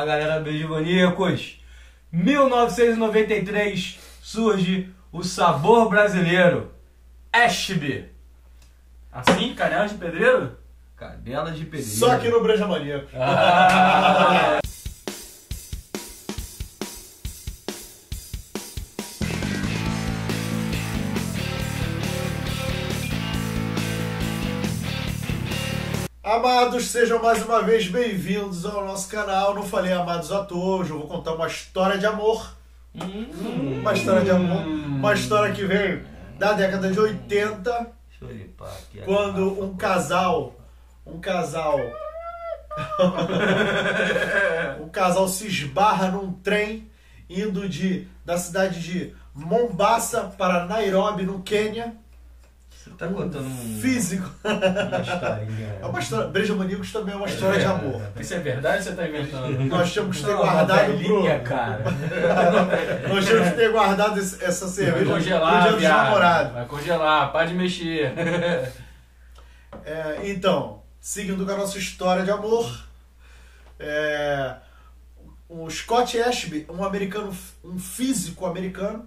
Fala galera, beijo maníacos. 1993 surge o sabor brasileiro, Ashby. Assim, canela de pedreiro? Canela de pedreiro. Só aqui no Breja Maníaco. Amados, sejam mais uma vez bem-vindos ao nosso canal. Não falei amados à toa, hoje eu vou contar uma história de amor. Uma história de amor. Uma história que veio da década de 80, Deixa eu limpar aqui. quando um casal se esbarra num trem indo da cidade de Mombasa para Nairobi, no Quênia. Você tá contando Físico. uma historinha. É uma história. Breja Maníacos também é uma história de amor. Isso é verdade ou você tá inventando? Nós temos que ter Não, guardado uma velhinha, cara. Nós temos que ter guardado essa cerveja Vai pro congelar, dia dos viado. namorados. Vai congelar, para de mexer. Então, seguindo com a nossa história de amor, o Scott Ashby, um físico americano,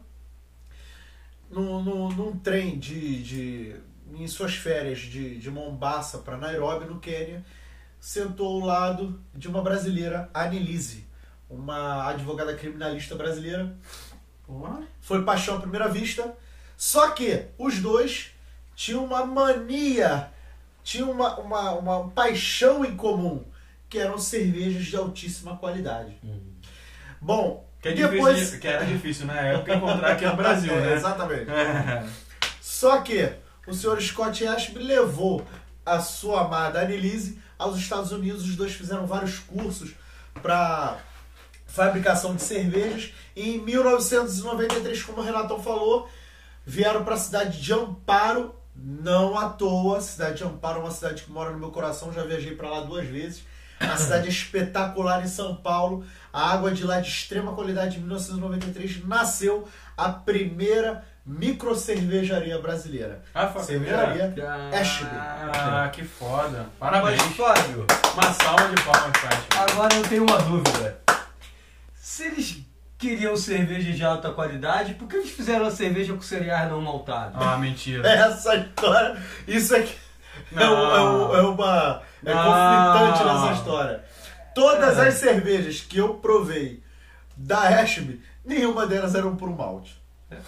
num trem em suas férias de Mombasa para Nairobi, no Quênia, sentou ao lado de uma brasileira, Annelise, uma advogada criminalista brasileira. Porra. Foi paixão à primeira vista, só que os dois tinham uma mania, tinham uma paixão em comum, que eram cervejas de altíssima qualidade. Bom, Que era difícil na época encontrar aqui no Brasil, né? Exatamente. Só que o senhor Scott Ashby levou a sua amada Annelise aos Estados Unidos. Os dois fizeram vários cursos para fabricação de cervejas. E em 1993, como o Renatão falou, vieram para a cidade de Amparo. Não à toa, a cidade de Amparo é uma cidade que mora no meu coração. Já viajei para lá 2 vezes. A cidade é espetacular em São Paulo. A água de lá é de extrema qualidade. Em 1993 nasceu a primeira microcervejaria brasileira. Cervejaria Ashby. Ah, que foda. Parabéns. Mas, Fábio, Uma salva de palmas, Fábio. agora eu tenho uma dúvida. Se eles queriam cerveja de alta qualidade, por que eles fizeram a cerveja com cereais não maltados? Ah, mentira. Essa história, isso aqui Não. é conflitante nessa história. Todas as cervejas que eu provei da Ashby, nenhuma delas eram por malte.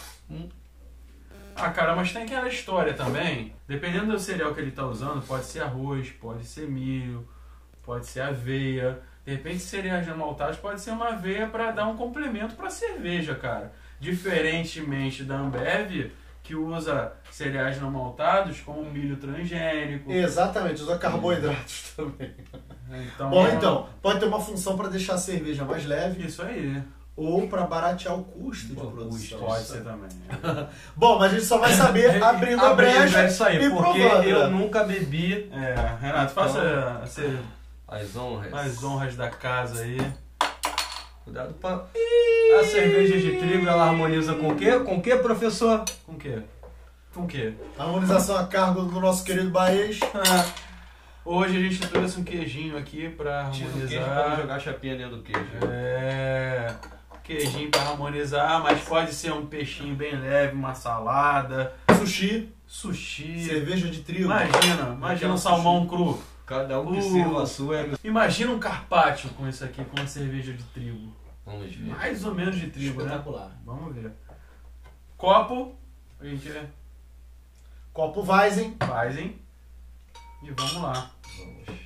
Ah, cara, mas tem aquela história também. Dependendo do cereal que ele tá usando, pode ser arroz, pode ser milho, pode ser aveia. De repente, cereais não maltados pode ser uma aveia para dar um complemento para cerveja, cara. Diferentemente da Ambev, que usa cereais não maltados como milho transgênico. Exatamente, usa carboidratos também. Então, Bom, então, pode ter uma função para deixar a cerveja mais leve isso aí. ou para baratear o custo de Bom, produção. Pode ser também. Bom, mas a gente só vai saber abrindo a brecha isso aí, e porque provando. eu nunca bebi Renato, faça as honras. as honras da casa aí. Cuidado pra... A cerveja de trigo, ela harmoniza com o quê? Com o quê, professor? Com o quê? Com o quê? Harmonização a cargo do nosso querido Baez. Hoje a gente trouxe um queijinho aqui pra Tira o queijo pra harmonizar. jogar a chapinha dentro do queijo. Queijinho pra harmonizar, mas pode ser um peixinho bem leve, uma salada, Sushi, sushi. cerveja de trigo. Imagina um salmão cru. Cada um que sirva a sua. Imagina um carpaccio com isso aqui, com uma cerveja de trigo. Vamos ver. Mais ou menos de trigo, né? Espetacular. Vamos ver. Copo, a gente Copo Weizen. faz, hein? E vamos lá. Vamos.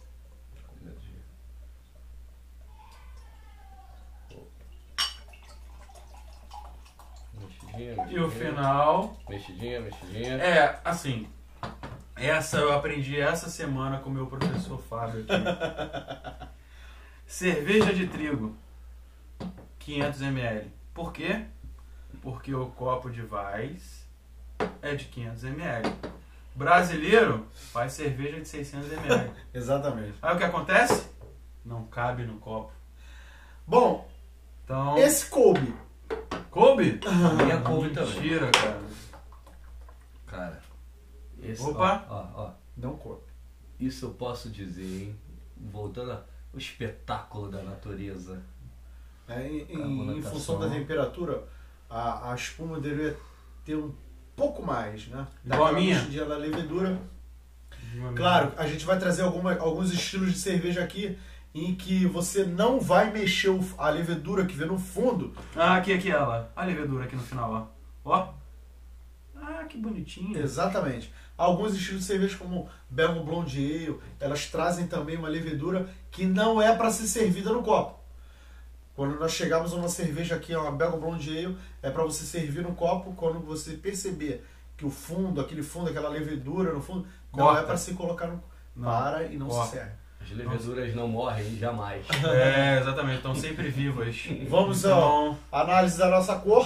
Mexidinha. E o final. Mexidinha. Assim. Essa eu aprendi essa semana com o meu professor Fábio aqui. Cerveja de trigo. 500 ml. Por quê? Porque o copo de Weiss é de 500 ml. Brasileiro faz cerveja de 600 ml. Exatamente. Aí o que acontece? Não cabe no copo. Bom, Então... esse coube. Coube? Minha coube também. Mentira, cara. Cara, esse, Opa. ó. Não coube. Isso eu posso dizer, hein? Voltando a... O espetáculo da natureza. Em função da temperatura, a espuma deveria ter um pouco mais, né? Igual a minha? Mexidinha da levedura. Claro, a gente vai trazer alguns estilos de cerveja aqui em que você não vai mexer a levedura que vê no fundo. Ah, aqui, olha lá. A levedura aqui no final, ó. Ah, que bonitinho. Exatamente. Alguns estilos de cerveja, como Belgian Blonde Ale, elas trazem também uma levedura que não é para ser servida no copo. Quando nós chegamos a uma cerveja aqui, uma Belgian Blonde Ale, é para você servir no copo. Quando você perceber que o fundo, aquela levedura no fundo, não é para se colocar no... Para e não se serve. As leveduras não morrem jamais. É, exatamente, estão sempre vivas. Vamos Então, à análise da nossa cor.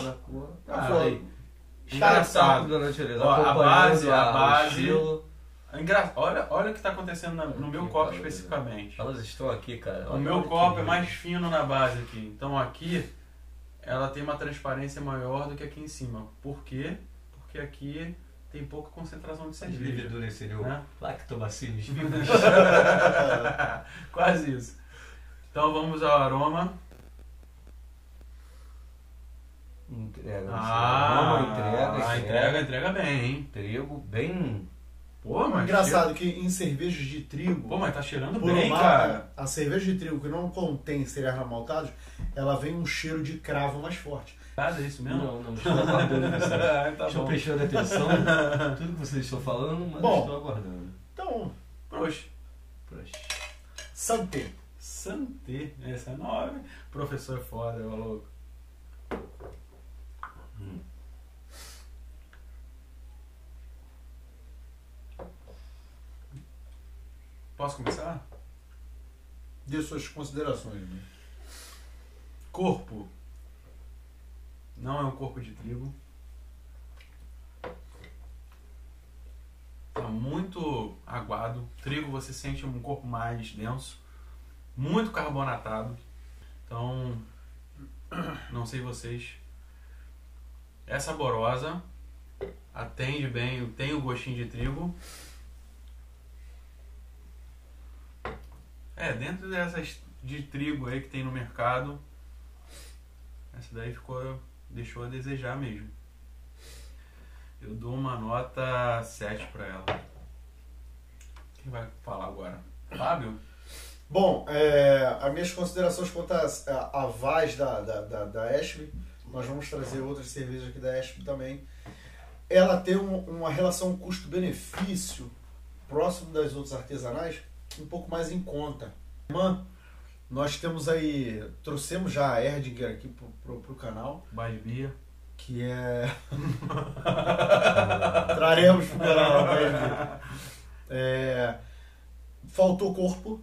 engraçado. Da natureza. Ó, a base, o estilo. Olha o que está acontecendo no meu copo especificamente. Elas estão aqui, cara. O meu copo é mais fino na base aqui. Então aqui ela tem uma transparência maior do que aqui em cima. Por quê? Porque aqui tem pouca concentração de As cerveja. leveduras seriam Né? lactobacilos vivos. Quase isso. Então vamos ao aroma. Entrega bem, hein? Trigo bem... Pô, mas Engraçado que em cervejas de trigo... Pô, mas tá cheirando por bem, uma- cara. A cerveja de trigo que não contém cereais maltados, ela vem um cheiro de cravo mais forte. Nada, é isso mesmo? Não, estou aguardando vocês. Tá Estou bom. prestando atenção tudo que vocês estão falando, mas Bom. estou aguardando. Então, Proxa. Santé. Santé. Essa é nova. Professor é foda, ô louco. Posso começar? Dê suas considerações. Né? Corpo. Não é um corpo de trigo. Tá muito aguado. Trigo você sente um corpo mais denso. Muito carbonatado. Então, não sei vocês. É saborosa. Atende bem, tem o gostinho de trigo. Dentro dessas de trigo aí que tem no mercado, essa daí deixou a desejar mesmo. Eu dou uma nota 7 pra ela. Quem vai falar agora? Fábio? Bom, as minhas considerações quanto a Vaz da Ashby, nós vamos trazer outras cervejas aqui da Ashby também. Ela tem uma relação custo-benefício próximo das outras artesanais, um pouco mais em conta. Nós temos aí, trouxemos já a Erdinger aqui pro canal, Basbia. que é... Traremos pro canal a Erdinger. Faltou corpo.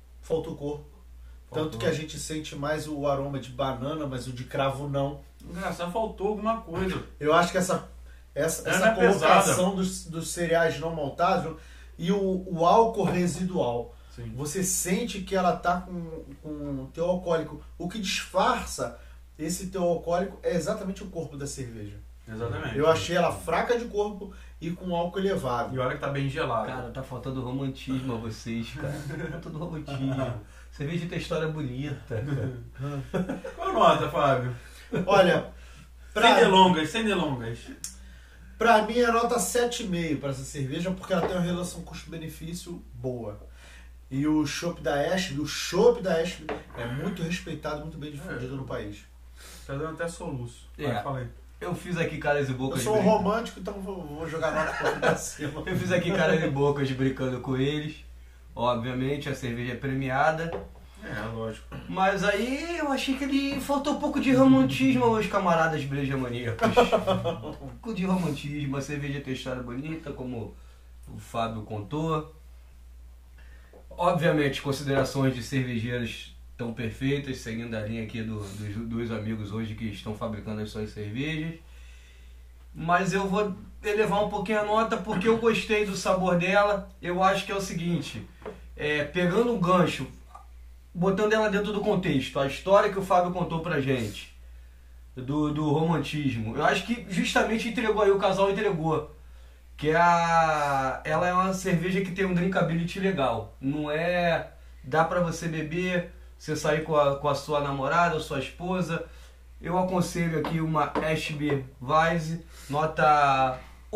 Tanto que a gente sente mais o aroma de banana, mas o de cravo não. Engraçado, faltou alguma coisa. Eu acho que essa é colocação dos cereais não maltados e o álcool residual. Sim. Você sente que ela tá com teor alcoólico. O que disfarça esse teor alcoólico é exatamente o corpo da cerveja. Exatamente. Eu achei ela fraca de corpo e com álcool elevado. E olha que tá bem gelado. Cara, tá faltando romantismo a vocês, cara. Tá faltando romantismo. Cerveja tem história bonita, cara. Qual nota, Fábio? Olha, Sem delongas. pra mim é nota 7,5 para essa cerveja, porque ela tem uma relação custo-benefício boa. E o chopp da Ashby é muito respeitado, muito bem difundido no país. Tá dando até soluço. Falei. Eu fiz aqui caras e Eu bocas sou um romântico, então vou jogar nota pra cima. Eu fiz aqui caras e bocas brincando com eles. Obviamente a cerveja é premiada. Lógico. Mas aí eu achei que ele faltou um pouco de romantismo aos camaradas brejamaníacos. Um pouco de romantismo, a cerveja tem história bonita, como o Fábio contou. Obviamente, considerações de cervejeiros estão perfeitas, seguindo a linha aqui dos dois amigos hoje que estão fabricando as suas cervejas. Mas eu vou elevar um pouquinho a nota porque eu gostei do sabor dela. Eu acho que é o seguinte, pegando um gancho, botando ela dentro do contexto, a história que o Fábio contou pra gente, do romantismo, eu acho que justamente entregou aí, o casal entregou. Que ela é uma cerveja que tem um drinkability legal. Não é dá pra você beber, você sair com a sua namorada ou sua esposa. Eu aconselho aqui uma Ashby Weisse, nota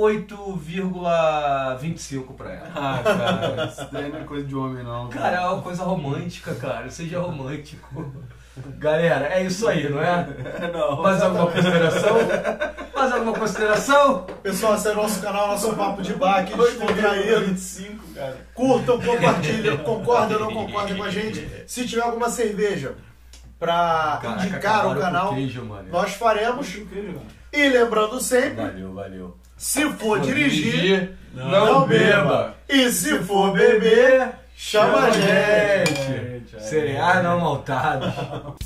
8,25 pra ela. Ah, cara, isso daí não é coisa de homem, não. Cara, é uma coisa romântica, cara. Seja romântico. Galera, é isso aí, não é? Não. Mais alguma consideração? Mais alguma consideração? Pessoal, esse é o nosso canal, nosso papo de bar aqui, descontraído. 25, cara. Curtam, compartilhem, concordem ou não concordem com a gente. Se tiver alguma cerveja pra Caraca, indicar acabaram o com canal, queijo, mano. nós faremos. E lembrando sempre, Valeu. se for dirigir, não beba. E se for beber, chama a gente. Cereais não maltados.